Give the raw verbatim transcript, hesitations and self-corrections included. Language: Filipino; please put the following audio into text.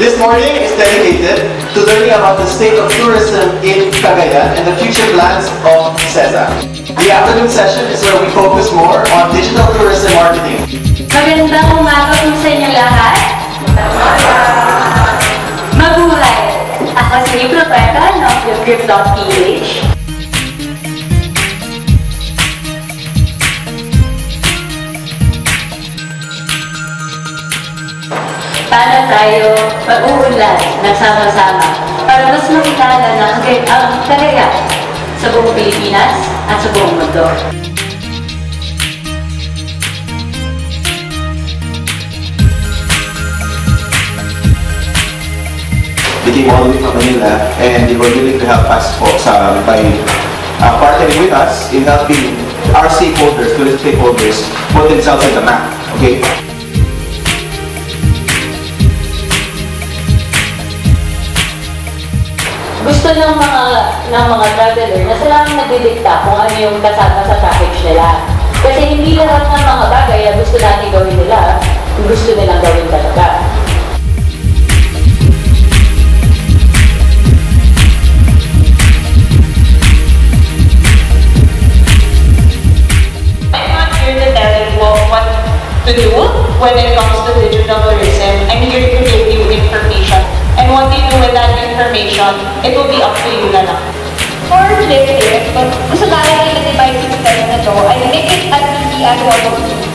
This morning is dedicated to learning about the state of tourism in Cagayan and the future plans of C E Z A. The afternoon session is where we focus more on digital tourism marketing. Magandang umaga po sa inyo lahat. Mabuhay! Ako si Rebecca ng FlipTrip dot P H. Paano tayo mag-uunlad ng sama-sama para mas makilala ng ang Cagayan sa buong Pilipinas at sa buong mundo. They came all the way from Manila and they were willing to help us for, sa, by uh, partnering with us in helping our stakeholders, tourist stakeholders, put themselves in the map. Okay? Gusto ng mga ng mga traveler na sila ang nagdidikta kung ano yung kasama sa package nila. Kasi hindi lahat ng mga bagay na gusto natin gawin nila, gusto nilang gawin talaga. I'm not here to tell you what to do when it comes to digital tourism. I'm here to give you information. And what you do with that information, it will be up to you na lang. For FlipTrip, gusto namin i-divide yung step na to, I make it as easy as possible.